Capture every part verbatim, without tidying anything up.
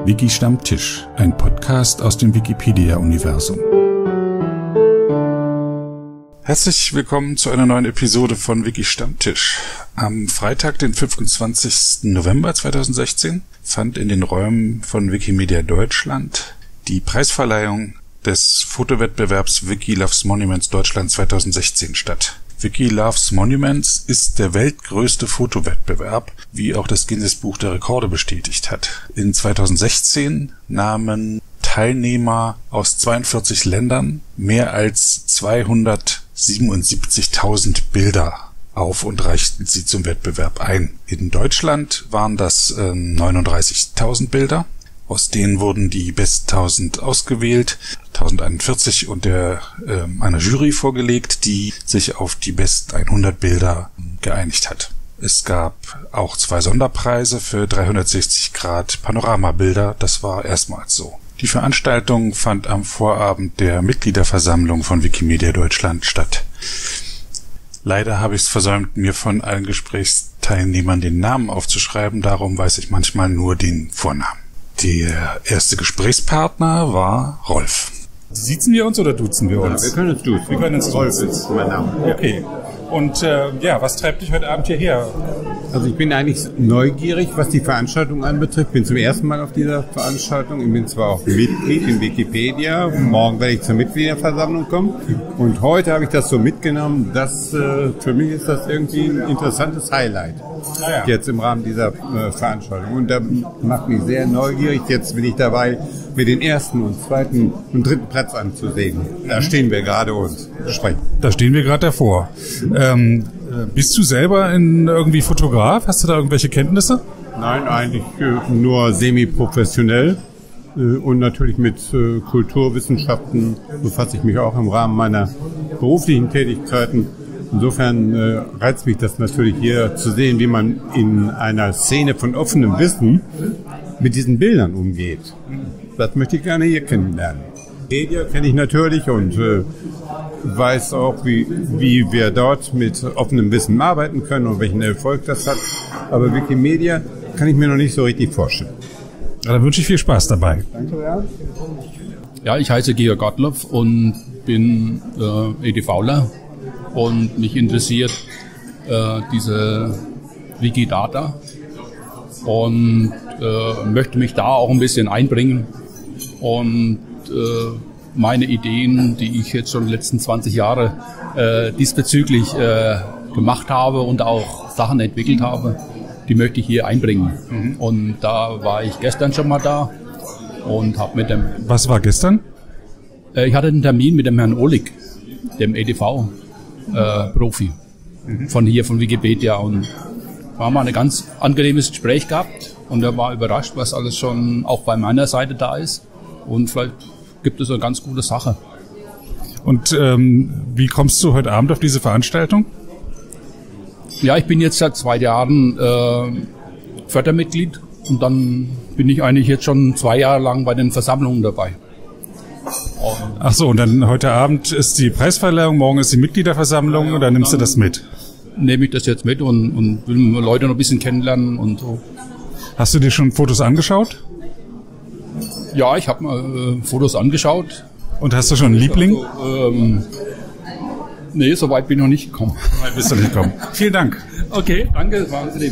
Wiki-Stammtisch, ein Podcast aus dem Wikipedia-Universum. Herzlich willkommen zu einer neuen Episode von Wiki-Stammtisch. Am Freitag, den fünfundzwanzigsten November zweitausendsechzehn, fand in den Räumen von Wikimedia Deutschland die Preisverleihung des Fotowettbewerbs Wiki Loves Monuments Deutschland zweitausendsechzehn statt. Wiki Loves Monuments ist der weltgrößte Fotowettbewerb, wie auch das Guinness-Buch der Rekorde bestätigt hat. In zweitausendsechzehn nahmen Teilnehmer aus zweiundvierzig Ländern mehr als zweihundertsiebenundsiebzigtausend Bilder auf und reichten sie zum Wettbewerb ein. In Deutschland waren das äh, neununddreißigtausend Bilder. Aus denen wurden die besten tausend ausgewählt, tausendeinundvierzig, und der äh, einer Jury vorgelegt, die sich auf die besten hundert Bilder geeinigt hat. Es gab auch zwei Sonderpreise für dreihundertsechzig Grad Panoramabilder, das war erstmals so. Die Veranstaltung fand am Vorabend der Mitgliederversammlung von Wikimedia Deutschland statt. Leider habe ich es versäumt, mir von allen Gesprächsteilnehmern den Namen aufzuschreiben, darum weiß ich manchmal nur den Vornamen. Der erste Gesprächspartner war Rolf. Siezen wir uns oder duzen wir uns? Ja, wir können uns duzen. Wir können uns Rolf ist mein Name. Okay. Und äh, ja, was treibt dich heute Abend hierher? Also ich bin eigentlich neugierig, was die Veranstaltung anbetrifft. Bin zum ersten Mal auf dieser Veranstaltung. Ich bin zwar auch Mitglied in Wikipedia. Morgen werde ich zur Mitgliederversammlung kommen. Und heute habe ich das so mitgenommen. Das, äh, für mich ist das irgendwie ein interessantes Highlight. Ah, ja. Jetzt im Rahmen dieser äh, Veranstaltung. Und da macht mich sehr neugierig. Jetzt bin ich dabei, mir den ersten und zweiten und dritten Platz anzusehen. Da stehen wir gerade und sprechen. Da stehen wir gerade davor. Ähm, bist du selber in irgendwie Fotograf? Hast du da irgendwelche Kenntnisse? Nein, eigentlich äh, nur semi-professionell. Äh, und natürlich mit äh, Kulturwissenschaften befasse ich mich auch im Rahmen meiner beruflichen Tätigkeiten. Insofern äh, reizt mich das natürlich hier zu sehen, wie man in einer Szene von offenem Wissen mit diesen Bildern umgeht. Das möchte ich gerne hier kennenlernen. Wikipedia kenne ich natürlich und äh, weiß auch, wie, wie wir dort mit offenem Wissen arbeiten können und welchen Erfolg das hat. Aber Wikimedia kann ich mir noch nicht so richtig vorstellen. Ja, dann wünsche ich viel Spaß dabei. Danke, ja. Ja, ich heiße Georg Gottloff und bin äh, EDVler und mich interessiert äh, diese Wikidata und äh, möchte mich da auch ein bisschen einbringen und äh, meine Ideen, die ich jetzt schon die letzten zwanzig Jahre äh, diesbezüglich äh, gemacht habe und auch Sachen entwickelt habe, die möchte ich hier einbringen. Mhm. Und da war ich gestern schon mal da und habe mit dem... Was war gestern? Äh, ich hatte einen Termin mit dem Herrn Ohlig, dem E D V-Profi äh, mhm. von hier, von Wikipedia, und wir haben mal ein ganz angenehmes Gespräch gehabt und er war überrascht, was alles schon auch bei meiner Seite da ist, und vielleicht gibt es eine ganz gute Sache. Und ähm, wie kommst du heute Abend auf diese Veranstaltung? Ja, ich bin jetzt seit zwei Jahren äh, Fördermitglied und dann bin ich eigentlich jetzt schon zwei Jahre lang bei den Versammlungen dabei. Und Ach so, und dann heute Abend ist die Preisverleihung, morgen ist die Mitgliederversammlung, ja, ja, und dann nimmst dann du das mit? Nehme ich das jetzt mit und, und will Leute noch ein bisschen kennenlernen und so. Hast du dir schon Fotos angeschaut? Ja, ich habe mal äh, Fotos angeschaut. Und hast du schon einen Liebling? Also, ähm, nee, so weit bin ich noch nicht gekommen. So weit bist du nicht gekommen. Vielen Dank. Okay, danke, das war angenehm.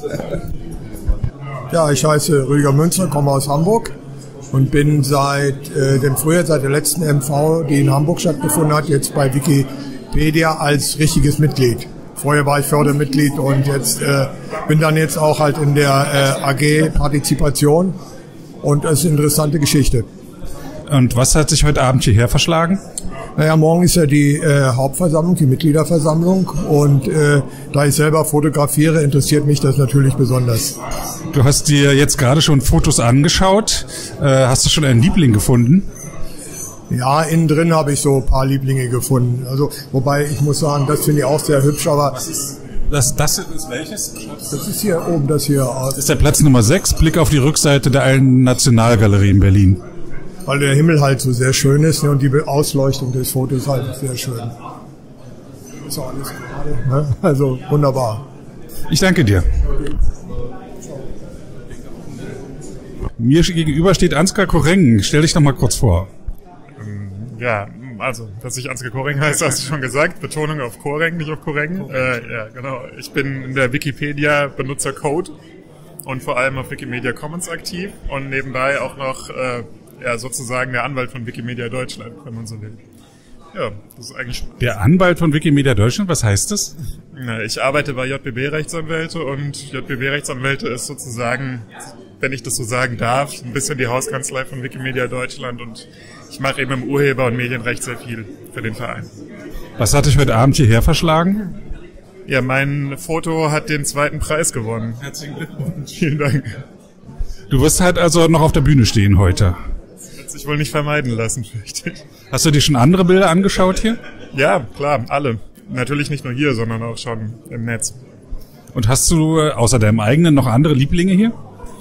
Ja, ich heiße Rüdiger Münzer, komme aus Hamburg und bin seit äh, dem Frühjahr, seit der letzten M V, die in Hamburg stattgefunden hat, jetzt bei Wikipedia als richtiges Mitglied. Vorher war ich Fördermitglied und jetzt äh, bin dann jetzt auch halt in der äh, A G Partizipation. Und das ist eine interessante Geschichte. Und was hat sich heute Abend hierher verschlagen? Naja, morgen ist ja die äh, Hauptversammlung, die Mitgliederversammlung. Und äh, da ich selber fotografiere, interessiert mich das natürlich besonders. Du hast dir jetzt gerade schon Fotos angeschaut. Äh, hast du schon einen Liebling gefunden? Ja, innen drin habe ich so ein paar Lieblinge gefunden. Also, wobei ich muss sagen, das finde ich auch sehr hübsch, aber... Das, das ist welches? Das ist hier oben, das hier. Das ist der Platz Nummer sechs, Blick auf die Rückseite der Alten Nationalgalerie in Berlin. Weil der Himmel halt so sehr schön ist, ne, und die Ausleuchtung des Fotos halt sehr schön. Ist auch alles gerade, ne? Also wunderbar. Ich danke dir. Mir gegenüber steht Ansgar Koreng. Stell dich doch mal kurz vor. Ja, also, dass ich Ansgar Koreng heiße, hast du schon gesagt. Betonung auf Koreng, nicht auf Koreng. Äh, ja, genau. Ich bin in der Wikipedia Benutzercode und vor allem auf Wikimedia Commons aktiv und nebenbei auch noch äh, ja, sozusagen der Anwalt von Wikimedia Deutschland, wenn man so will. Ja, das ist eigentlich... Der Anwalt von Wikimedia Deutschland, was heißt das? Na, ich arbeite bei J B B-Rechtsanwälte und J B B-Rechtsanwälte ist sozusagen, wenn ich das so sagen darf, ein bisschen die Hauskanzlei von Wikimedia Deutschland und ich mache eben im Urheber- und Medienrecht sehr viel für den Verein. Was hat dich heute Abend hierher verschlagen? Ja, mein Foto hat den zweiten Preis gewonnen. Herzlichen Glückwunsch. Vielen Dank. Du wirst halt also noch auf der Bühne stehen heute. Das wird sich wohl nicht vermeiden lassen, fürchte ich. Hast du dir schon andere Bilder angeschaut hier? Ja, klar, alle. Natürlich nicht nur hier, sondern auch schon im Netz. Und hast du äh, außer deinem eigenen noch andere Lieblinge hier?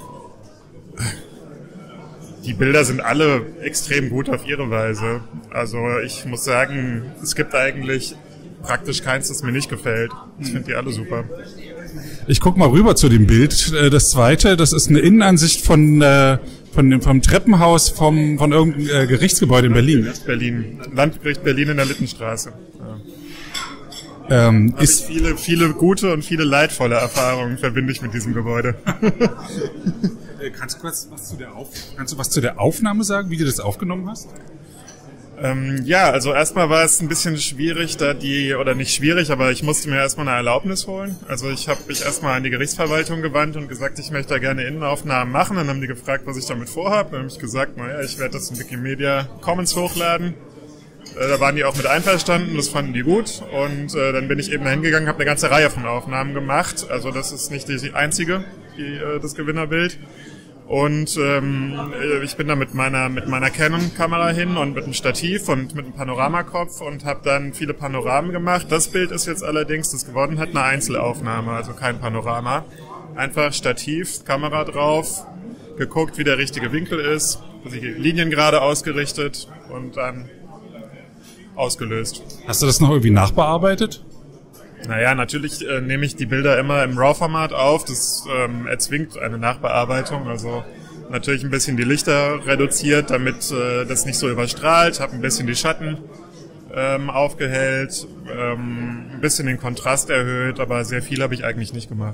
Die Bilder sind alle extrem gut auf ihre Weise. Also ich muss sagen, es gibt eigentlich praktisch keins, das mir nicht gefällt. Ich finde die alle super. Ich guck mal rüber zu dem Bild. Das zweite, das ist eine Innenansicht von, äh, von dem, vom Treppenhaus vom, von irgendeinem äh, Gerichtsgebäude in Berlin. Berlin. Landgericht Berlin in der Littenstraße. Ja. Ähm, Hab ist ich viele, viele gute und viele leidvolle Erfahrungen verbinde ich mit diesem Gebäude. Kannst du was, was zu der Auf, kannst du was zu der Aufnahme sagen, wie du das aufgenommen hast? Ähm, ja, also erstmal war es ein bisschen schwierig, da die, oder nicht schwierig, aber ich musste mir erstmal eine Erlaubnis holen. Also ich habe mich erstmal an die Gerichtsverwaltung gewandt und gesagt, ich möchte da gerne Innenaufnahmen machen. Dann haben die gefragt, was ich damit vorhabe. Dann habe ich gesagt, naja, ich werde das in Wikimedia Commons hochladen. Äh, da waren die auch mit einverstanden, das fanden die gut. Und äh, dann bin ich eben da hingegangen, habe eine ganze Reihe von Aufnahmen gemacht. Also das ist nicht die einzige, die, äh, das Gewinnerbild. Und ähm, ich bin da mit meiner mit meiner Canon-Kamera hin und mit einem Stativ und mit einem Panoramakopf und habe dann viele Panoramen gemacht. Das Bild ist jetzt allerdings, das gewonnen hat, eine Einzelaufnahme, also kein Panorama. Einfach Stativ, Kamera drauf, geguckt, wie der richtige Winkel ist, die Linien gerade ausgerichtet und dann ausgelöst. Hast du das noch irgendwie nachbearbeitet? Naja, natürlich äh, nehme ich die Bilder immer im RAW-Format auf. Das ähm, erzwingt eine Nachbearbeitung. Also natürlich ein bisschen die Lichter reduziert, damit äh, das nicht so überstrahlt. Habe ein bisschen die Schatten ähm, aufgehellt, ähm, ein bisschen den Kontrast erhöht, aber sehr viel habe ich eigentlich nicht gemacht.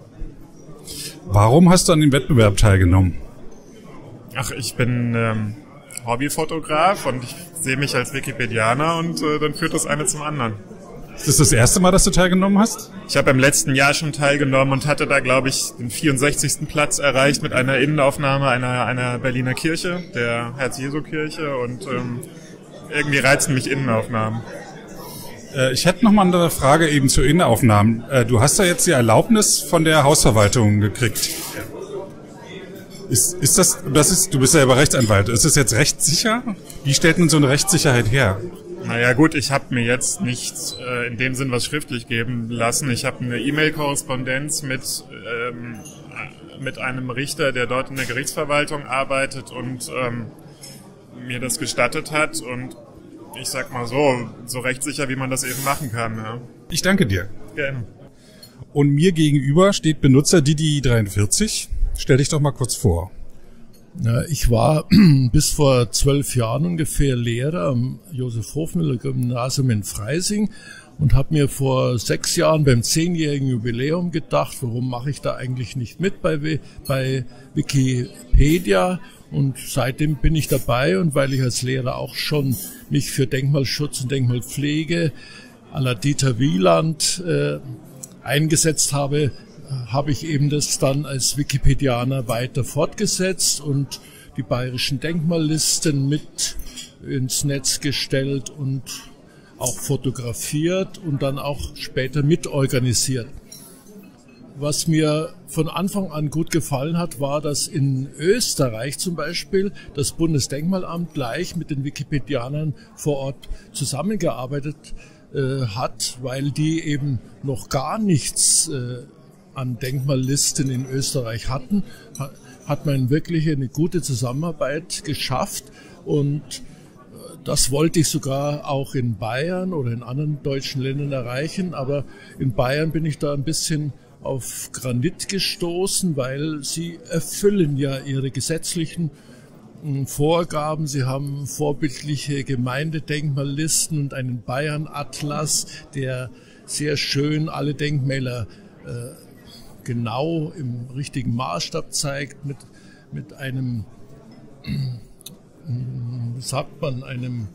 Warum hast du an dem Wettbewerb teilgenommen? Ach, ich bin ähm, Hobbyfotograf und ich sehe mich als Wikipedianer und äh, dann führt das eine zum anderen. Ist das das erste Mal, dass du teilgenommen hast? Ich habe im letzten Jahr schon teilgenommen und hatte da, glaube ich, den vierundsechzigsten Platz erreicht mit einer Innenaufnahme einer, einer Berliner Kirche, der Herz-Jesu-Kirche, und ähm, irgendwie reizen mich Innenaufnahmen. Äh, ich hätte noch mal eine Frage eben zu Innenaufnahmen. Äh, du hast ja jetzt die Erlaubnis von der Hausverwaltung gekriegt. Ist, ist das, das ist, du bist ja selber Rechtsanwalt, ist das jetzt rechtssicher? Wie stellt man so eine Rechtssicherheit her? Naja gut, ich habe mir jetzt nicht äh, in dem Sinn was schriftlich geben lassen. Ich habe eine E-Mail-Korrespondenz mit ähm, mit einem Richter, der dort in der Gerichtsverwaltung arbeitet und ähm, mir das gestattet hat. Und ich sag mal so, so rechtssicher, wie man das eben machen kann. Ja. Ich danke dir. Gerne. Und mir gegenüber steht Benutzer Didi dreiundvierzig. Stell dich doch mal kurz vor. Ja, ich war bis vor zwölf Jahren ungefähr Lehrer am Josef-Hofmüller-Gymnasium in Freising und habe mir vor sechs Jahren beim zehnjährigen Jubiläum gedacht, warum mache ich da eigentlich nicht mit bei, bei Wikipedia? Und seitdem bin ich dabei, und weil ich als Lehrer auch schon mich für Denkmalschutz und Denkmalpflege à la Dieter Wieland äh, eingesetzt habe, habe ich eben das dann als Wikipedianer weiter fortgesetzt und die bayerischen Denkmallisten mit ins Netz gestellt und auch fotografiert und dann auch später mitorganisiert. Was mir von Anfang an gut gefallen hat, war, dass in Österreich zum Beispiel das Bundesdenkmalamt gleich mit den Wikipedianern vor Ort zusammengearbeitet äh, hat, weil die eben noch gar nichts äh, an Denkmallisten in Österreich hatten, hat man wirklich eine gute Zusammenarbeit geschafft, und das wollte ich sogar auch in Bayern oder in anderen deutschen Ländern erreichen, aber in Bayern bin ich da ein bisschen auf Granit gestoßen, weil sie erfüllen ja ihre gesetzlichen Vorgaben. Sie haben vorbildliche Gemeindedenkmallisten und einen Bayern-Atlas, der sehr schön alle Denkmäler äh, genau im richtigen Maßstab zeigt, mit, mit einem, wie sagt man, einem,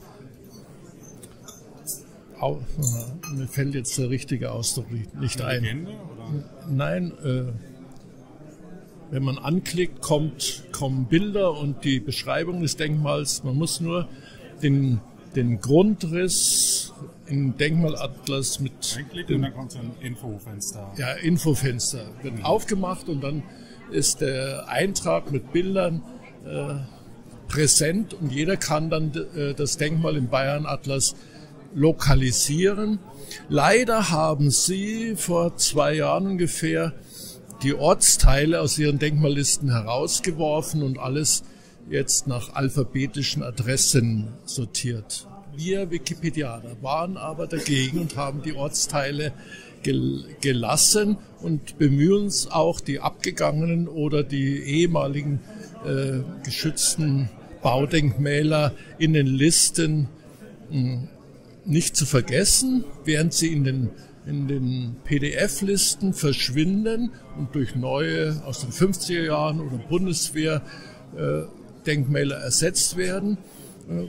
mir fällt jetzt der richtige Ausdruck nicht ein. Legende, oder? Nein, äh, wenn man anklickt, kommt, kommen Bilder und die Beschreibung des Denkmals. Man muss nur den, den Grundriss im Denkmalatlas mit... Einklicken und dann kommt so ein Infofenster. Ja, Infofenster wird mhm. aufgemacht und dann ist der Eintrag mit Bildern äh, präsent und jeder kann dann äh, das Denkmal im Bayern-Atlas lokalisieren. Leider haben sie vor zwei Jahren ungefähr die Ortsteile aus ihren Denkmallisten herausgeworfen und alles jetzt nach alphabetischen Adressen sortiert. Wir Wikipedianer waren aber dagegen und haben die Ortsteile gel gelassen und bemühen uns auch, die abgegangenen oder die ehemaligen äh, geschützten Baudenkmäler in den Listen mh, nicht zu vergessen, während sie in den in den P D F-Listen verschwinden und durch neue aus den fünfziger Jahren oder Bundeswehr-Denkmäler äh, ersetzt werden, äh,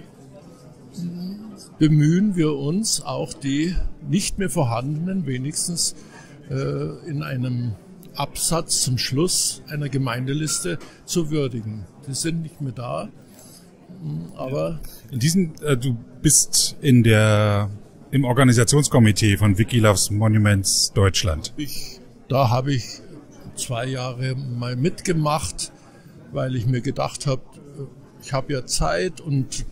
bemühen wir uns auch die nicht mehr vorhandenen wenigstens äh, in einem Absatz zum Schluss einer Gemeindeliste zu würdigen. Die sind nicht mehr da, aber... In diesem, äh, du bist in der... im Organisationskomitee von Wikiloves Monuments Deutschland. Ich, da habe ich zwei Jahre mal mitgemacht, weil ich mir gedacht habe, ich habe ja Zeit und,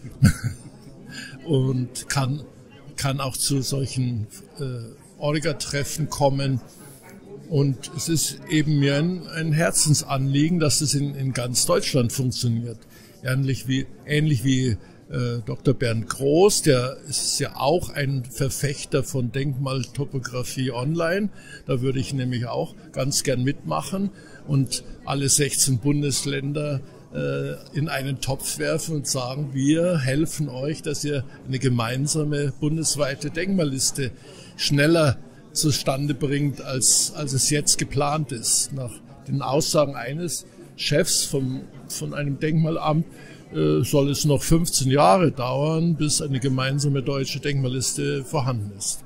und kann, kann auch zu solchen äh, Orga-Treffen kommen. Und es ist eben mir ein, ein Herzensanliegen, dass es in, in ganz Deutschland funktioniert. Ähnlich wie, ähnlich wie Doktor Bernd Groß, der ist ja auch ein Verfechter von Denkmaltopographie online. Da würde ich nämlich auch ganz gern mitmachen und alle sechzehn Bundesländer äh, in einen Topf werfen und sagen, wir helfen euch, dass ihr eine gemeinsame bundesweite Denkmalliste schneller zustande bringt, als, als es jetzt geplant ist. Nach den Aussagen eines Chefs vom, von einem Denkmalamt soll es noch fünfzehn Jahre dauern, bis eine gemeinsame deutsche Denkmalliste vorhanden ist.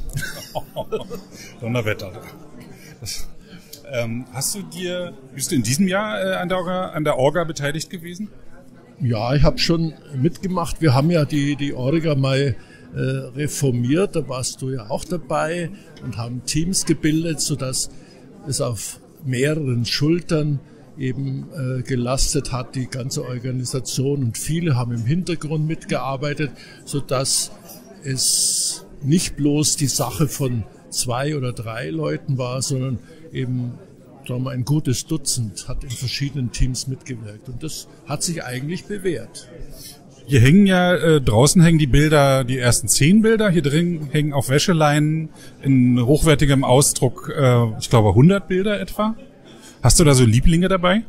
Donnerwetter. Das, ähm, hast du dir, bist du in diesem Jahr äh, an, der Orga, an der Orga beteiligt gewesen? Ja, ich habe schon mitgemacht. Wir haben ja die, die Orga mal äh, reformiert, da warst du ja auch dabei und haben Teams gebildet, sodass es auf mehreren Schultern eben äh, gelastet hat, die ganze Organisation, und viele haben im Hintergrund mitgearbeitet, sodass es nicht bloß die Sache von zwei oder drei Leuten war, sondern eben sagen wir, ein gutes Dutzend hat in verschiedenen Teams mitgewirkt, und das hat sich eigentlich bewährt. Hier hängen ja, äh, draußen hängen die Bilder, die ersten zehn Bilder, hier drin hängen auf Wäscheleinen in hochwertigem Ausdruck, äh, ich glaube hundert Bilder etwa. Hast du da so Lieblinge dabei?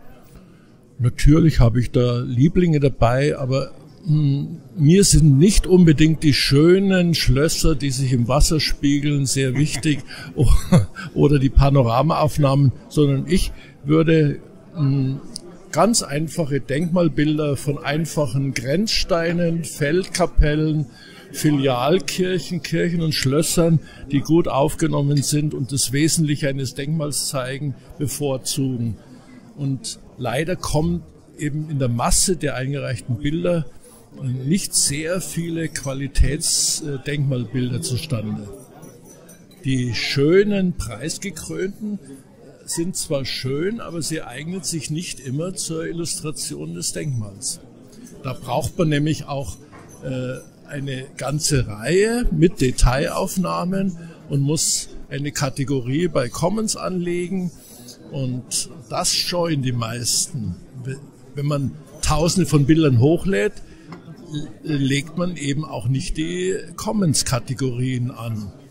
Natürlich habe ich da Lieblinge dabei, aber mh, mir sind nicht unbedingt die schönen Schlösser, die sich im Wasser spiegeln, sehr wichtig oder die Panoramaaufnahmen, sondern ich würde mh, ganz einfache Denkmalbilder von einfachen Grenzsteinen, Feldkapellen, Filialkirchen, Kirchen und Schlössern, die gut aufgenommen sind und das Wesentliche eines Denkmals zeigen, bevorzugen. Und leider kommen eben in der Masse der eingereichten Bilder nicht sehr viele Qualitätsdenkmalbilder zustande. Die schönen, preisgekrönten sind zwar schön, aber sie eignen sich nicht immer zur Illustration des Denkmals. Da braucht man nämlich auch äh, eine ganze Reihe mit Detailaufnahmen und muss eine Kategorie bei Commons anlegen, und das scheuen die meisten. Wenn man tausende von Bildern hochlädt, legt man eben auch nicht die Commons-Kategorien an.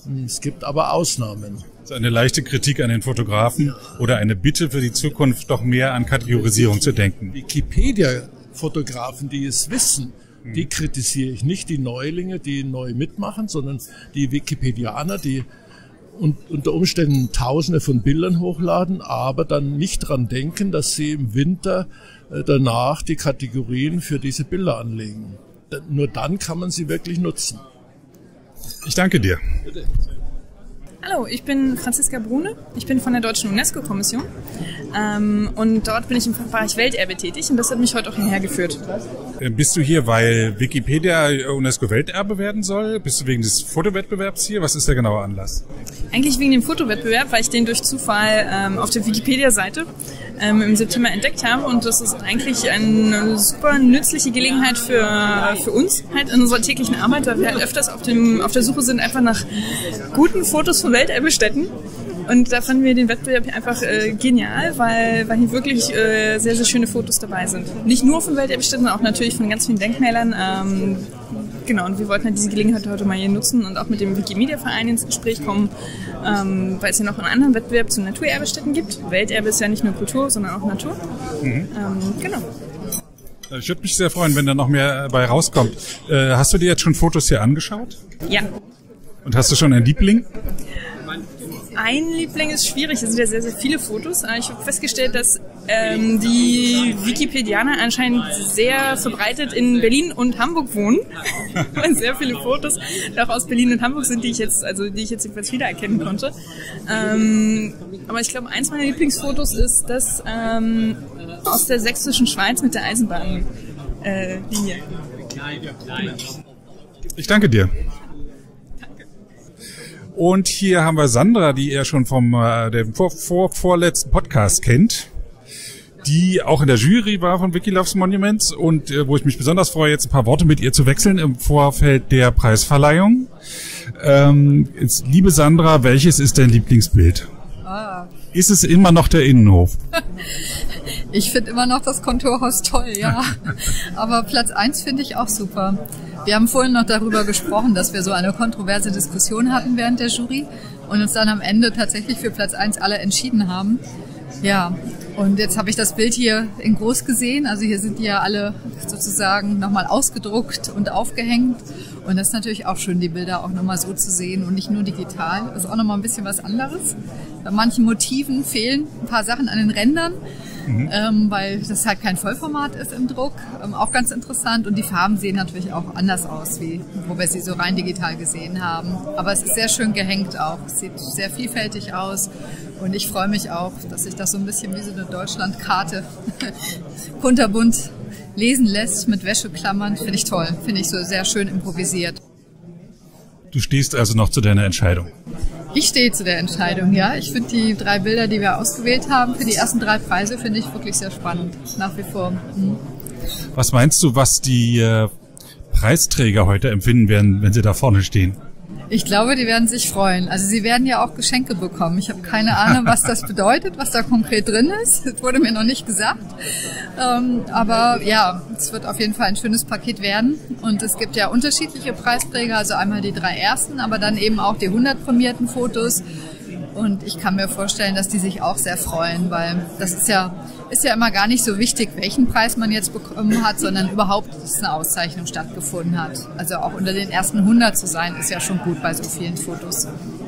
Es gibt aber Ausnahmen. Das ist eine leichte Kritik an den Fotografen oder eine Bitte für die Zukunft, doch mehr an Kategorisierung zu denken. Wikipedia-Fotografen, die es wissen, die kritisiere ich, nicht die Neulinge, die neu mitmachen, sondern die Wikipedianer, die und unter Umständen Tausende von Bildern hochladen, aber dann nicht dran denken, dass sie im Winter äh, danach die Kategorien für diese Bilder anlegen. Da, nur dann kann man sie wirklich nutzen. Ich danke dir. Bitte. Hallo, ich bin Franziska Brune, ich bin von der Deutschen UNESCO-Kommission ähm, und dort bin ich im Fachbereich Welterbe tätig und das hat mich heute auch hierher geführt. Bist du hier, weil Wikipedia UNESCO-Welterbe werden soll? Bist du wegen des Fotowettbewerbs hier? Was ist der genaue Anlass? Eigentlich wegen dem Fotowettbewerb, weil ich den durch Zufall ähm, auf der Wikipedia-Seite ähm, im September entdeckt habe und das ist eigentlich eine super nützliche Gelegenheit für, für uns halt in unserer täglichen Arbeit, weil wir halt öfters auf, dem, auf der Suche sind einfach nach guten Fotos von Welterbestätten. Und da fanden wir den Wettbewerb einfach äh, genial, weil, weil hier wirklich äh, sehr, sehr schöne Fotos dabei sind. Nicht nur von Welterbestätten, sondern auch natürlich von ganz vielen Denkmälern. Ähm, genau, und wir wollten halt diese Gelegenheit heute mal hier nutzen und auch mit dem Wikimedia-Verein ins Gespräch kommen, ähm, weil es ja noch einen anderen Wettbewerb zu Naturerbestätten gibt. Welterbe ist ja nicht nur Kultur, sondern auch Natur. Mhm. Ähm, genau. Ich würde mich sehr freuen, wenn da noch mehr bei rauskommt. Äh, hast du dir jetzt schon Fotos hier angeschaut? Ja. Und hast du schon einen Liebling? Ein Liebling ist schwierig, es sind ja sehr, sehr viele Fotos. Ich habe festgestellt, dass ähm, die Wikipedianer anscheinend sehr verbreitet in Berlin und Hamburg wohnen. Und sehr viele Fotos auch aus Berlin und Hamburg sind, die ich jetzt, also die ich jetzt jedenfalls wiedererkennen konnte. Ähm, aber ich glaube, eins meiner Lieblingsfotos ist das ähm, aus der sächsischen Schweiz mit der Eisenbahnlinie. Äh, genau. Ich danke dir. Und hier haben wir Sandra, die ihr schon vom äh, dem vor, vor, vorletzten Podcast kennt, die auch in der Jury war von Wikiloves Monuments und äh, wo ich mich besonders freue, jetzt ein paar Worte mit ihr zu wechseln im Vorfeld der Preisverleihung. Ähm, jetzt, liebe Sandra, welches ist dein Lieblingsbild? Ah. Ist es immer noch der Innenhof? Ich finde immer noch das Kontorhaus toll, ja. Aber Platz eins finde ich auch super. Wir haben vorhin noch darüber gesprochen, dass wir so eine kontroverse Diskussion hatten während der Jury und uns dann am Ende tatsächlich für Platz eins alle entschieden haben. Ja, und jetzt habe ich das Bild hier in groß gesehen. Also hier sind die ja alle sozusagen nochmal ausgedruckt und aufgehängt. Und das ist natürlich auch schön, die Bilder auch nochmal so zu sehen und nicht nur digital. Das ist auch nochmal ein bisschen was anderes. Bei manchen Motiven fehlen ein paar Sachen an den Rändern. Mhm. Ähm, weil das halt kein Vollformat ist im Druck, ähm, auch ganz interessant und die Farben sehen natürlich auch anders aus, wie wo wir sie so rein digital gesehen haben. Aber es ist sehr schön gehängt auch, es sieht sehr vielfältig aus und ich freue mich auch, dass sich das so ein bisschen wie so eine Deutschlandkarte kunterbunt lesen lässt mit Wäscheklammern, finde ich toll, finde ich so sehr schön improvisiert. Du stehst also noch zu deiner Entscheidung? Ich stehe zu der Entscheidung, ja. Ich finde die drei Bilder, die wir ausgewählt haben, für die ersten drei Preise, finde ich wirklich sehr spannend, nach wie vor. Mhm. Was meinst du, was die äh, Preisträger heute empfinden werden, wenn sie da vorne stehen? Ich glaube, die werden sich freuen. Also sie werden ja auch Geschenke bekommen. Ich habe keine Ahnung, was das bedeutet, was da konkret drin ist. Das wurde mir noch nicht gesagt. Ähm, aber ja, es wird auf jeden Fall ein schönes Paket werden. Und es gibt ja unterschiedliche Preisträger, also einmal die drei ersten, aber dann eben auch die hundert prämierten Fotos. Und ich kann mir vorstellen, dass die sich auch sehr freuen, weil das ist ja, ist ja immer gar nicht so wichtig, welchen Preis man jetzt bekommen hat, sondern überhaupt, dass eine Auszeichnung stattgefunden hat. Also auch unter den ersten hundert zu sein, ist ja schon gut bei so vielen Fotos.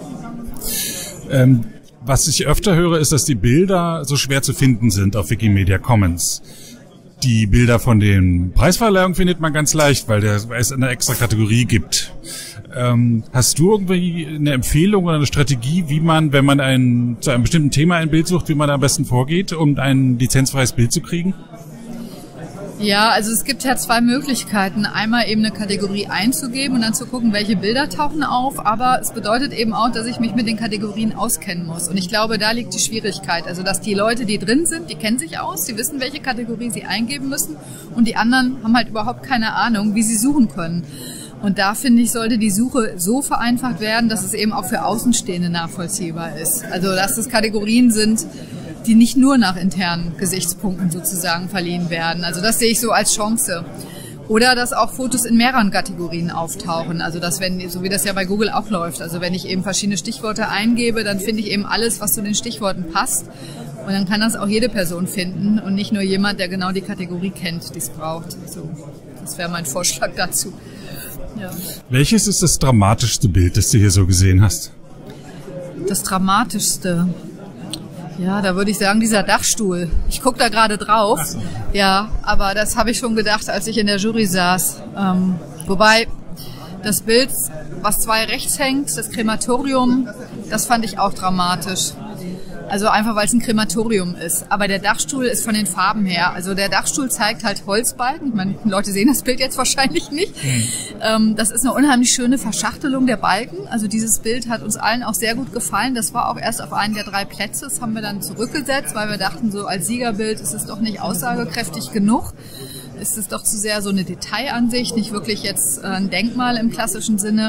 Ähm, was ich öfter höre, ist, dass die Bilder so schwer zu finden sind auf Wikimedia Commons. Die Bilder von den Preisverleihungen findet man ganz leicht, weil der, es eine extra Kategorie gibt. Ähm, hast du irgendwie eine Empfehlung oder eine Strategie, wie man, wenn man ein, zu einem bestimmten Thema ein Bild sucht, wie man am besten vorgeht, um ein lizenzfreies Bild zu kriegen? Ja, also es gibt ja zwei Möglichkeiten. Einmal eben eine Kategorie einzugeben und dann zu gucken, welche Bilder tauchen auf. Aber es bedeutet eben auch, dass ich mich mit den Kategorien auskennen muss. Und ich glaube, da liegt die Schwierigkeit. Also, dass die Leute, die drin sind, die kennen sich aus, die wissen, welche Kategorie sie eingeben müssen. Und die anderen haben halt überhaupt keine Ahnung, wie sie suchen können. Und da, finde ich, sollte die Suche so vereinfacht werden, dass es eben auch für Außenstehende nachvollziehbar ist. Also, dass es Kategorien sind, die nicht nur nach internen Gesichtspunkten sozusagen verliehen werden. Also das sehe ich so als Chance. Oder dass auch Fotos in mehreren Kategorien auftauchen. Also dass wenn, so wie das ja bei Google auch läuft, also wenn ich eben verschiedene Stichworte eingebe, dann finde ich eben alles, was zu den Stichworten passt. Und dann kann das auch jede Person finden und nicht nur jemand, der genau die Kategorie kennt, die es braucht. So, das wäre mein Vorschlag dazu. Ja. Welches ist das dramatischste Bild, das du hier so gesehen hast? Das dramatischste? Ja, da würde ich sagen, dieser Dachstuhl. Ich gucke da gerade drauf. So. Ja, aber das habe ich schon gedacht, als ich in der Jury saß. Ähm, wobei das Bild, was zwei rechts hängt, das Krematorium, das fand ich auch dramatisch. Also einfach, weil es ein Krematorium ist. Aber der Dachstuhl ist von den Farben her. Also der Dachstuhl zeigt halt Holzbalken. Ich meine, die Leute sehen das Bild jetzt wahrscheinlich nicht. Mhm. Ähm, das ist eine unheimlich schöne Verschachtelung der Balken. Also dieses Bild hat uns allen auch sehr gut gefallen. Das war auch erst auf einen der drei Plätze. Das haben wir dann zurückgesetzt, weil wir dachten, so als Siegerbild ist es doch nicht aussagekräftig genug. Ist es doch zu sehr so eine Detailansicht, nicht wirklich jetzt ein Denkmal im klassischen Sinne.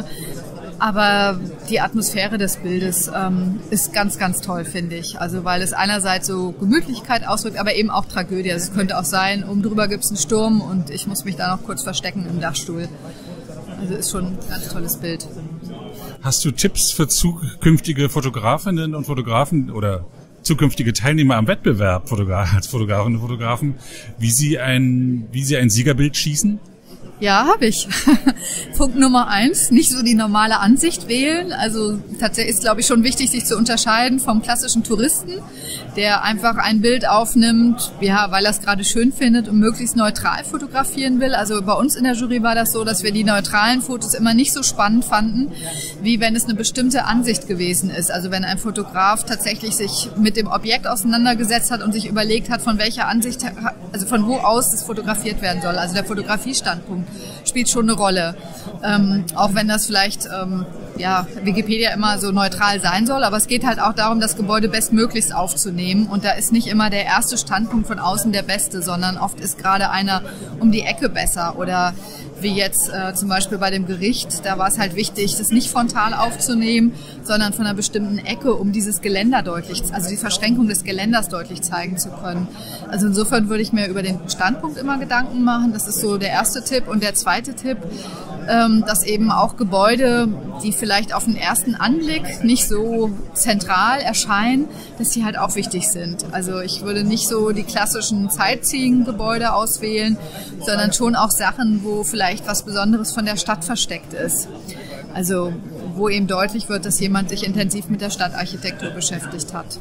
Aber die Atmosphäre des Bildes ähm, ist ganz, ganz toll, finde ich. Also weil es einerseits so Gemütlichkeit ausdrückt, aber eben auch Tragödie. Also es könnte auch sein, oben drüber gibt es einen Sturm und ich muss mich da noch kurz verstecken im Dachstuhl. Also ist schon ein ganz tolles Bild. Hast du Tipps für zukünftige Fotografinnen und Fotografen oder zukünftige Teilnehmer am Wettbewerb als Fotografinnen und Fotografen, wie sie ein, wie sie ein Siegerbild schießen? Ja, habe ich. Punkt Nummer eins, nicht so die normale Ansicht wählen. Also tatsächlich ist, glaube ich, schon wichtig, sich zu unterscheiden vom klassischen Touristen, der einfach ein Bild aufnimmt, ja, weil er es gerade schön findet und möglichst neutral fotografieren will. Also bei uns in der Jury war das so, dass wir die neutralen Fotos immer nicht so spannend fanden, wie wenn es eine bestimmte Ansicht gewesen ist. Also wenn ein Fotograf tatsächlich sich mit dem Objekt auseinandergesetzt hat und sich überlegt hat, von welcher Ansicht, also von wo aus das fotografiert werden soll. Also der Fotografiestandpunkt spielt schon eine Rolle. Ähm, auch wenn das vielleicht ähm, ja, Wikipedia immer so neutral sein soll, aber es geht halt auch darum, das Gebäude bestmöglichst aufzunehmen und da ist nicht immer der erste Standpunkt von außen der beste, sondern oft ist gerade einer um die Ecke besser oder wie jetzt äh, zum Beispiel bei dem Gericht, da war es halt wichtig, das nicht frontal aufzunehmen, sondern von einer bestimmten Ecke, um dieses Geländer deutlich, also die Verschränkung des Geländers deutlich zeigen zu können. Also insofern würde ich mir über den Standpunkt immer Gedanken machen, das ist so der erste Tipp. Und der zweite Tipp, ähm, dass eben auch Gebäude, die vielleicht auf den ersten Anblick nicht so zentral erscheinen, dass die halt auch wichtig sind. Also ich würde nicht so die klassischen Sightseeing-Gebäude auswählen, sondern schon auch Sachen, wo vielleicht was Besonderes von der Stadt versteckt ist. Also wo eben deutlich wird, dass jemand sich intensiv mit der Stadtarchitektur beschäftigt hat.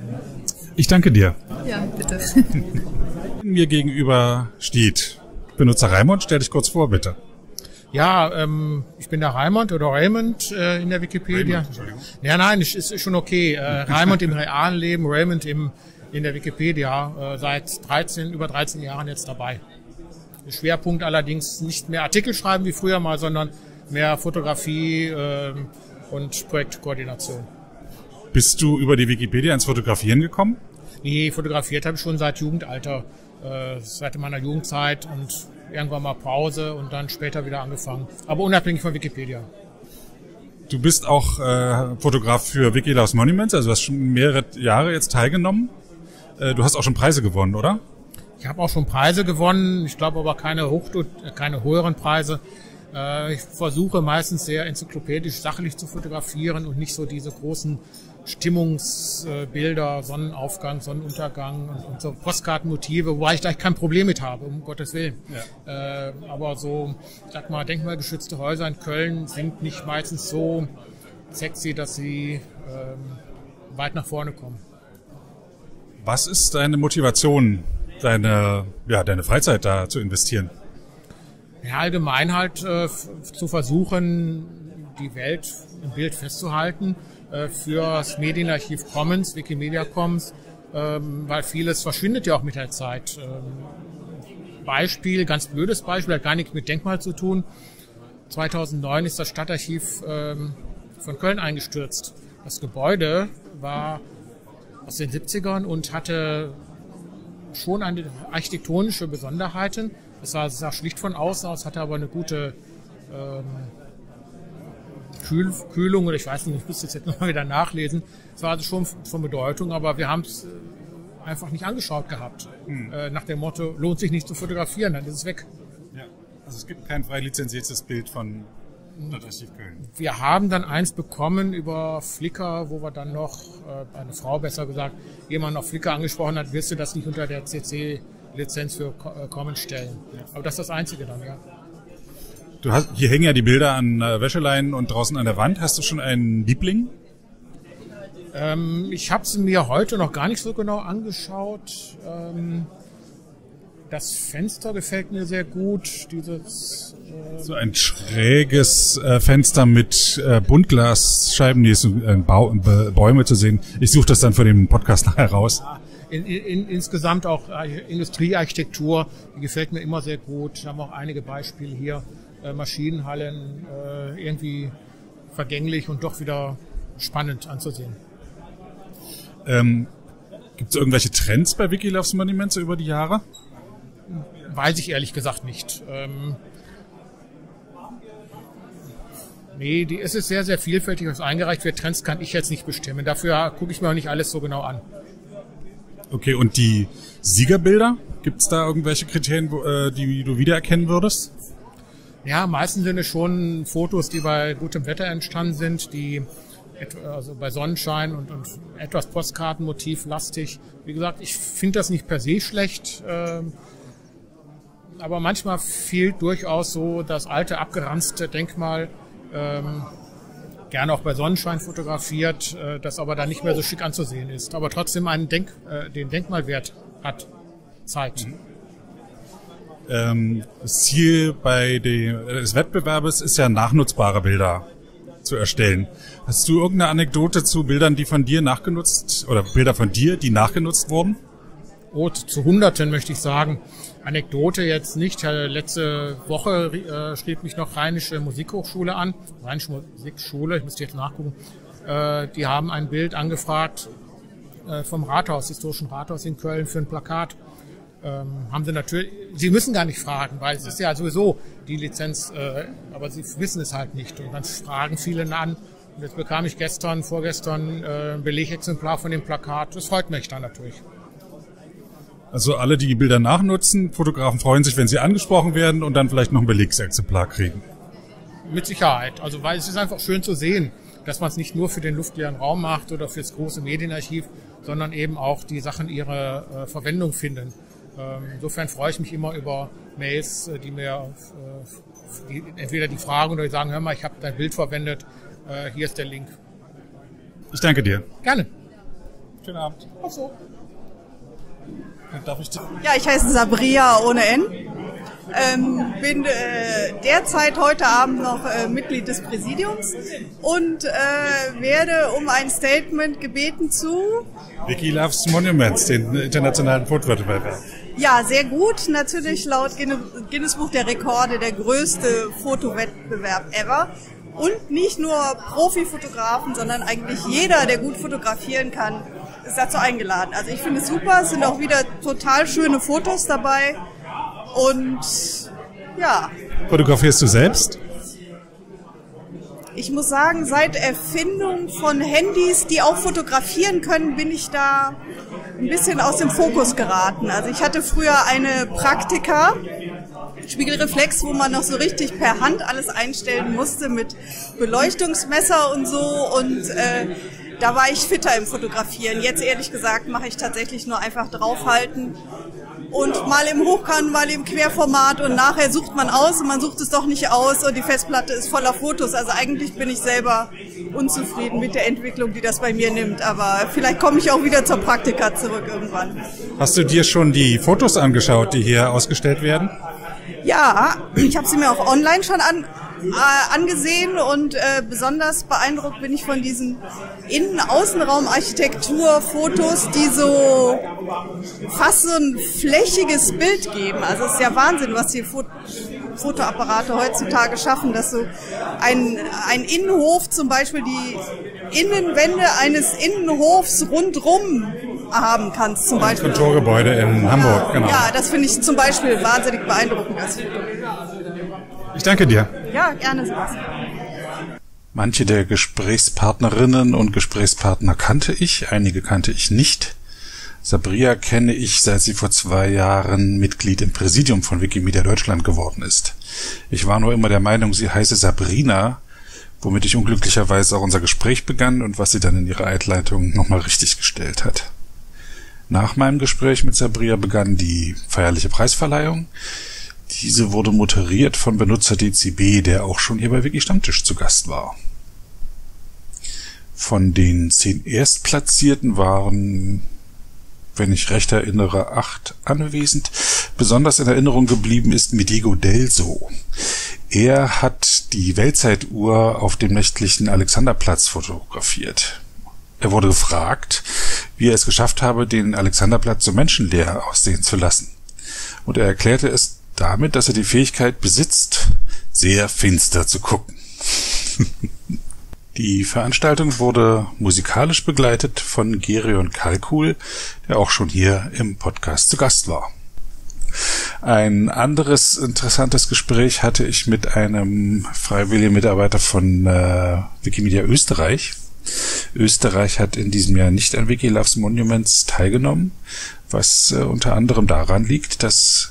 Ich danke dir. Ja, bitte. Mir gegenüber steht Benutzer Raimund. Stell dich kurz vor, bitte. Ja, ähm, ich bin der Raimund oder Raymond äh, in der Wikipedia. Raymond, Entschuldigung. Ja, nein, ist, ist schon okay. Äh, Raimund im realen Leben, Raymond im, in der Wikipedia. Äh, seit dreizehn, über dreizehn Jahren jetzt dabei. Der Schwerpunkt allerdings nicht mehr Artikel schreiben wie früher mal, sondern mehr Fotografie äh, und Projektkoordination. Bist du über die Wikipedia ins Fotografieren gekommen? Nee, fotografiert habe ich schon seit Jugendalter, äh, seit meiner Jugendzeit und irgendwann mal Pause und dann später wieder angefangen. Aber unabhängig von Wikipedia. Du bist auch äh, Fotograf für Wiki Loves Monuments, also du hast schon mehrere Jahre jetzt teilgenommen. Äh, du hast auch schon Preise gewonnen, oder? Ich habe auch schon Preise gewonnen, ich glaube aber keine, hoch, keine höheren Preise. Äh, ich versuche meistens sehr enzyklopädisch sachlich zu fotografieren und nicht so diese großen Stimmungsbilder, Sonnenaufgang, Sonnenuntergang und, und so Postkartenmotive, wobei ich da kein Problem mit habe, um Gottes Willen. Ja. Äh, aber so, ich sag mal, denkmalgeschützte Häuser in Köln sind nicht meistens so sexy, dass sie ähm, weit nach vorne kommen. Was ist deine Motivation, deine, ja, deine Freizeit da zu investieren? Ja, allgemein halt äh, zu versuchen, die Welt im Bild festzuhalten, für das Medienarchiv Commons, Wikimedia Commons, ähm, weil vieles verschwindet ja auch mit der Zeit. Ähm, Beispiel, ganz blödes Beispiel, hat gar nichts mit Denkmal zu tun. zweitausendneun ist das Stadtarchiv ähm, von Köln eingestürzt. Das Gebäude war aus den siebzigern und hatte schon eine architektonische Besonderheiten. Es sah, es sah schlicht von außen aus, hatte aber eine gute ähm, Kühl, Kühlung oder ich weiß nicht, ich muss das jetzt nochmal wieder nachlesen. Es war also schon von Bedeutung, aber wir haben es einfach nicht angeschaut gehabt. Hm. Äh, nach dem Motto, lohnt sich nicht zu fotografieren, dann ist es weg. Ja. Also es gibt kein frei lizenziertes Bild von Stadtarchiv Köln. Wir haben dann eins bekommen über Flickr, wo wir dann noch, äh, eine Frau besser gesagt, jemand auf Flickr angesprochen hat, wirst du das nicht unter der C C-Lizenz für Commons stellen. Aber das ist das Einzige dann, ja. Du hast, hier hängen ja die Bilder an äh, Wäscheleinen und draußen an der Wand. Hast du schon einen Liebling? Ähm, ich habe es mir heute noch gar nicht so genau angeschaut. Ähm, das Fenster gefällt mir sehr gut. Dieses äh so ein schräges äh, Fenster mit äh, Buntglasscheiben, die ist äh, Bau, äh, Bäume zu sehen. Ich suche das dann für den Podcast nachher raus. In, in, insgesamt auch Industriearchitektur, die gefällt mir immer sehr gut. Wir haben auch einige Beispiele hier. Äh, Maschinenhallen, äh, irgendwie vergänglich und doch wieder spannend anzusehen. Ähm, gibt es irgendwelche Trends bei Wikiloves Monuments über die Jahre? Weiß ich ehrlich gesagt nicht. Ähm, nee, die, es ist sehr, sehr vielfältig, was eingereicht wird. Trends kann ich jetzt nicht bestimmen. Dafür gucke ich mir auch nicht alles so genau an. Okay, und die Siegerbilder? Gibt es da irgendwelche Kriterien, wo, äh, die du wiedererkennen würdest? Ja, meistens sind es schon Fotos, die bei gutem Wetter entstanden sind, die also bei Sonnenschein und, und etwas Postkartenmotiv-lastig. Wie gesagt, ich finde das nicht per se schlecht, äh, aber manchmal fehlt durchaus so das alte, abgeranzte Denkmal, ähm, gerne auch bei Sonnenschein fotografiert, äh, das aber dann nicht mehr so schick anzusehen ist, aber trotzdem einen Denk, äh, den Denkmalwert hat, zeigt. Mhm. Ähm, das Ziel bei dem, des Wettbewerbes ist ja, nachnutzbare Bilder zu erstellen. Hast du irgendeine Anekdote zu Bildern, die von dir nachgenutzt, oder Bilder von dir, die nachgenutzt wurden? Oh, zu Hunderten möchte ich sagen. Anekdote jetzt nicht. Letzte Woche äh, schrieb mich noch Rheinische Musikhochschule an. Rheinische Musikschule, ich müsste jetzt nachgucken. Äh, die haben ein Bild angefragt äh, vom Rathaus, historischen Rathaus in Köln, für ein Plakat. Ähm, haben sie natürlich, sie müssen gar nicht fragen, weil es ist ja sowieso die Lizenz, äh, aber sie wissen es halt nicht. Und dann fragen viele an. Und jetzt bekam ich gestern, vorgestern äh, ein Belegexemplar von dem Plakat. Das freut mich dann natürlich. Also alle, die die Bilder nachnutzen, Fotografen freuen sich, wenn sie angesprochen werden und dann vielleicht noch ein Belegexemplar kriegen. Mit Sicherheit. Also weil es ist einfach schön zu sehen, dass man es nicht nur für den luftleeren Raum macht oder für das große Medienarchiv, sondern eben auch die Sachen ihre äh, Verwendung finden. Ähm, insofern freue ich mich immer über Mails, die mir äh, die, entweder die fragen oder die sagen, hör mal, ich habe dein Bild verwendet, äh, hier ist der Link. Ich danke dir. Gerne. Schönen Abend. Ach so. Darf ich ja, ich heiße Sabria ohne N. Ähm, bin äh, derzeit heute Abend noch äh, Mitglied des Präsidiums und äh, werde um ein Statement gebeten zu Wikiloves Monuments, den internationalen Fotowettbewerb. Ja, sehr gut. Natürlich laut Guinness Buch der Rekorde der größte Fotowettbewerb ever. Und nicht nur Profifotografen, sondern eigentlich jeder, der gut fotografieren kann, ist dazu eingeladen. Also ich finde es super, es sind auch wieder total schöne Fotos dabei. Und ja. Fotografierst du selbst? Ich muss sagen, seit Erfindung von Handys, die auch fotografieren können, bin ich da ein bisschen aus dem Fokus geraten. Also ich hatte früher eine Praktika, Spiegelreflex, wo man noch so richtig per Hand alles einstellen musste mit Beleuchtungsmesser und so, und äh, da war ich fitter im Fotografieren. Jetzt ehrlich gesagt mache ich tatsächlich nur einfach draufhalten und mal im Hochkant, mal im Querformat, und nachher sucht man aus und man sucht es doch nicht aus und die Festplatte ist voller Fotos. Also eigentlich bin ich selber unzufrieden mit der Entwicklung, die das bei mir nimmt, aber vielleicht komme ich auch wieder zur Praktika zurück irgendwann. Hast du dir schon die Fotos angeschaut, die hier ausgestellt werden? Ja, ich habe sie mir auch online schon an, äh, angesehen und äh, besonders beeindruckt bin ich von diesen Innen-Außenraum-Architektur-Fotos, die so fast so ein flächiges Bild geben. Also es ist ja Wahnsinn, was die Fot- Fotoapparate heutzutage schaffen, dass so ein, ein Innenhof, zum Beispiel die Innenwände eines Innenhofs rundrum haben kannst, zum Beispiel. Kontorgebäude in Hamburg, genau. Ja, das finde ich zum Beispiel wahnsinnig beeindruckend. Ich danke dir. Ja, gerne, Sebastian. Manche der Gesprächspartnerinnen und Gesprächspartner kannte ich, einige kannte ich nicht. Sabriya kenne ich, seit sie vor zwei Jahren Mitglied im Präsidium von Wikimedia Deutschland geworden ist. Ich war nur immer der Meinung, sie heiße Sabrina, womit ich unglücklicherweise auch unser Gespräch begann und was sie dann in ihrer Einleitung nochmal richtig gestellt hat. Nach meinem Gespräch mit Sabriya begann die feierliche Preisverleihung. Diese wurde moderiert von Benutzer D C B, der auch schon hier bei Wiki Stammtisch zu Gast war. Von den zehn Erstplatzierten waren, wenn ich recht erinnere, acht anwesend. Besonders in Erinnerung geblieben ist Medigo Delso. Er hat die Weltzeituhr auf dem nächtlichen Alexanderplatz fotografiert. Er wurde gefragt, wie er es geschafft habe, den Alexanderplatz so menschenleer aussehen zu lassen. Und er erklärte es damit, dass er die Fähigkeit besitzt, sehr finster zu gucken. Die Veranstaltung wurde musikalisch begleitet von Gerion Kalkul, der auch schon hier im Podcast zu Gast war. Ein anderes interessantes Gespräch hatte ich mit einem freiwilligen Mitarbeiter von äh, Wikimedia Österreich. Österreich hat in diesem Jahr nicht an Wiki Loves Monuments teilgenommen, was äh, unter anderem daran liegt, dass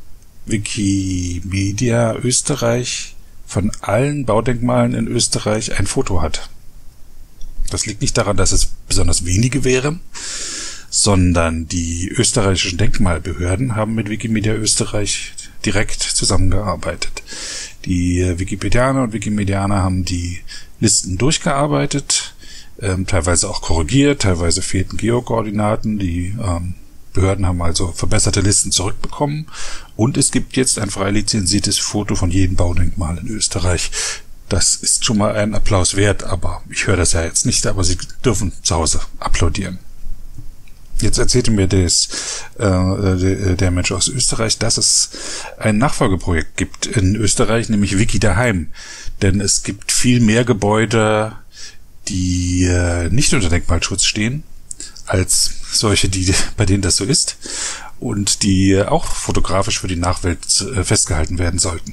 Wikimedia Österreich von allen Baudenkmalen in Österreich ein Foto hat. Das liegt nicht daran, dass es besonders wenige wären, sondern die österreichischen Denkmalbehörden haben mit Wikimedia Österreich direkt zusammengearbeitet. Die Wikipedianer und Wikimedianer haben die Listen durchgearbeitet, ähm, teilweise auch korrigiert, teilweise fehlten Geokoordinaten, die ähm, Behörden haben also verbesserte Listen zurückbekommen und es gibt jetzt ein frei lizenziertes Foto von jedem Baudenkmal in Österreich. Das ist schon mal ein Applaus wert, aber ich höre das ja jetzt nicht, aber Sie dürfen zu Hause applaudieren. Jetzt erzählte mir des, äh, der Mensch aus Österreich, dass es ein Nachfolgeprojekt gibt in Österreich, nämlich Wiki daheim. Denn es gibt viel mehr Gebäude, die äh, nicht unter Denkmalschutz stehen, als solche, die, bei denen das so ist und die auch fotografisch für die Nachwelt äh, festgehalten werden sollten.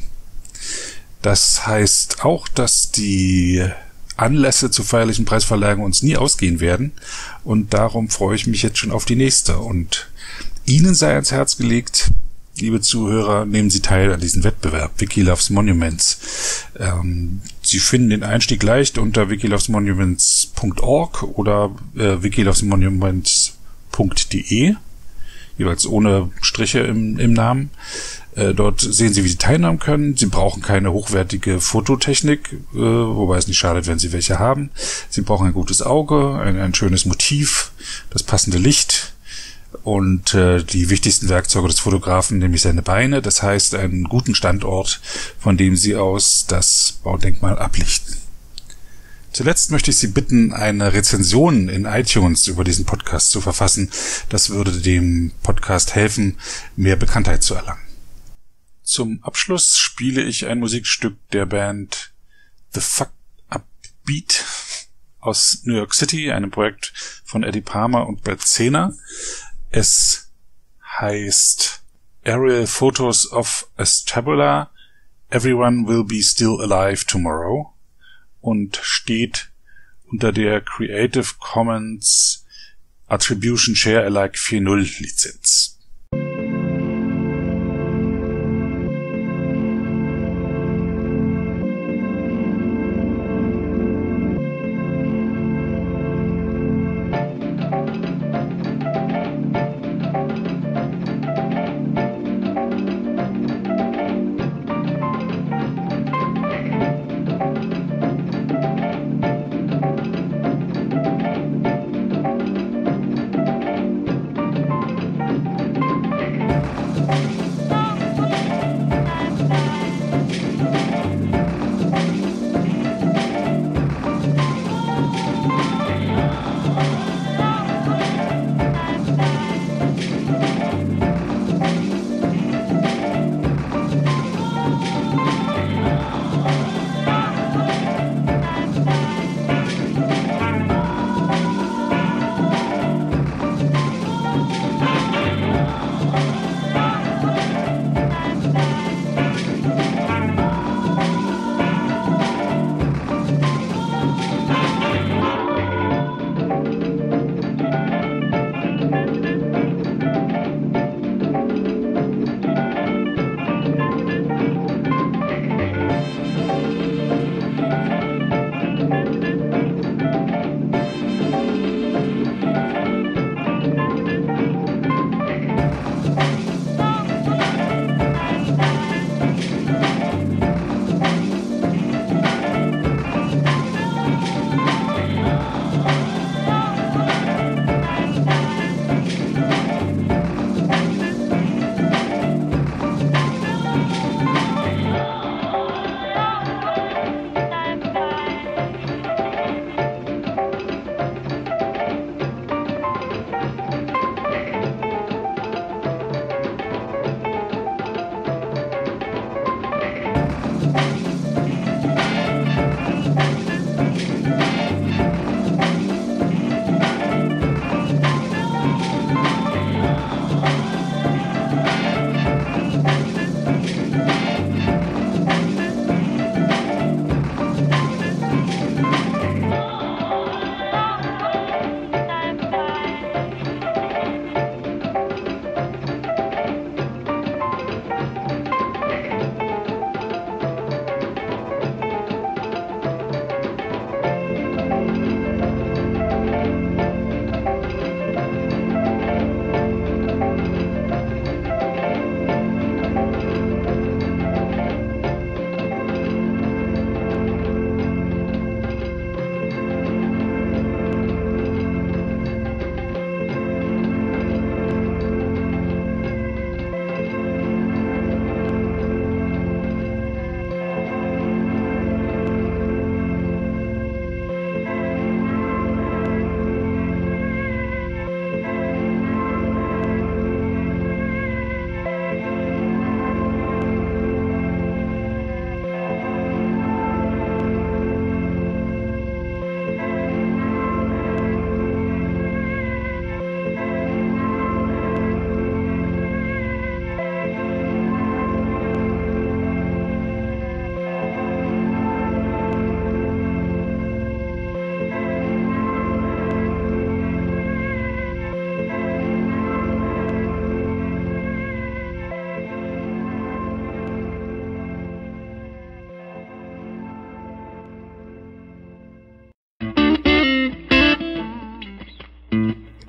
Das heißt auch, dass die Anlässe zur feierlichen Preisverleihung uns nie ausgehen werden und darum freue ich mich jetzt schon auf die nächste und Ihnen sei ans Herz gelegt, liebe Zuhörer, nehmen Sie teil an diesem Wettbewerb Wiki Loves Monuments. Ähm, Sie finden den Einstieg leicht unter wiki loves monuments punkt org oder äh, wiki loves monuments punkt de, jeweils ohne Striche im, im Namen. Äh, dort sehen Sie, wie Sie teilnehmen können. Sie brauchen keine hochwertige Fototechnik, äh, wobei es nicht schadet, wenn Sie welche haben. Sie brauchen ein gutes Auge, ein, ein schönes Motiv, das passende Licht und äh, die wichtigsten Werkzeuge des Fotografen, nämlich seine Beine. Das heißt, einen guten Standort, von dem Sie aus das Baudenkmal ablichten. Zuletzt möchte ich Sie bitten, eine Rezension in iTunes über diesen Podcast zu verfassen. Das würde dem Podcast helfen, mehr Bekanntheit zu erlangen. Zum Abschluss spiele ich ein Musikstück der Band The Fucked Up Beat aus New York City, einem Projekt von Eddie Palmer und Brett Zehner. Es heißt Aerial Photos of Estabula, Everyone Will Be Still Alive Tomorrow und steht unter der Creative Commons Attribution Share Alike vier Punkt null Lizenz.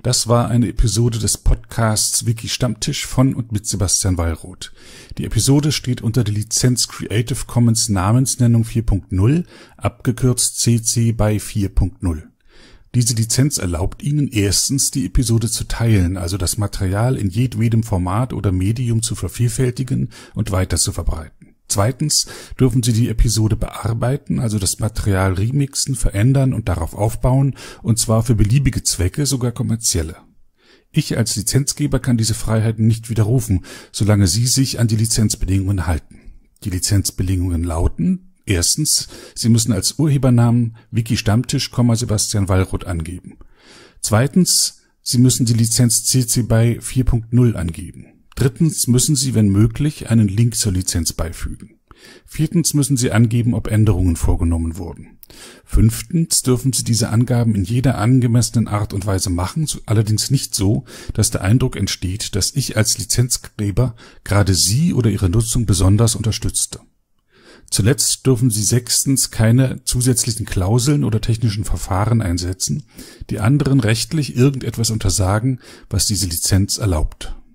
Das war eine Episode des Podcasts Wiki Stammtisch von und mit Sebastian Wallroth. Die Episode steht unter der Lizenz Creative Commons Namensnennung vier Punkt null, abgekürzt C C BY vier Punkt null. Diese Lizenz erlaubt Ihnen erstens, die Episode zu teilen, also das Material in jedwedem Format oder Medium zu vervielfältigen und weiter zu verbreiten. Zweitens dürfen Sie die Episode bearbeiten, also das Material remixen, verändern und darauf aufbauen, und zwar für beliebige Zwecke, sogar kommerzielle. Ich als Lizenzgeber kann diese Freiheiten nicht widerrufen, solange Sie sich an die Lizenzbedingungen halten. Die Lizenzbedingungen lauten: Erstens, Sie müssen als Urhebernamen Wiki Stammtisch, Sebastian Wallroth angeben. Zweitens, Sie müssen die Lizenz C C BY vier Punkt null angeben. Drittens müssen Sie, wenn möglich, einen Link zur Lizenz beifügen. Viertens müssen Sie angeben, ob Änderungen vorgenommen wurden. Fünftens dürfen Sie diese Angaben in jeder angemessenen Art und Weise machen, allerdings nicht so, dass der Eindruck entsteht, dass ich als Lizenzgeber gerade Sie oder Ihre Nutzung besonders unterstützte. Zuletzt dürfen Sie sechstens keine zusätzlichen Klauseln oder technischen Verfahren einsetzen, die anderen rechtlich irgendetwas untersagen, was diese Lizenz erlaubt.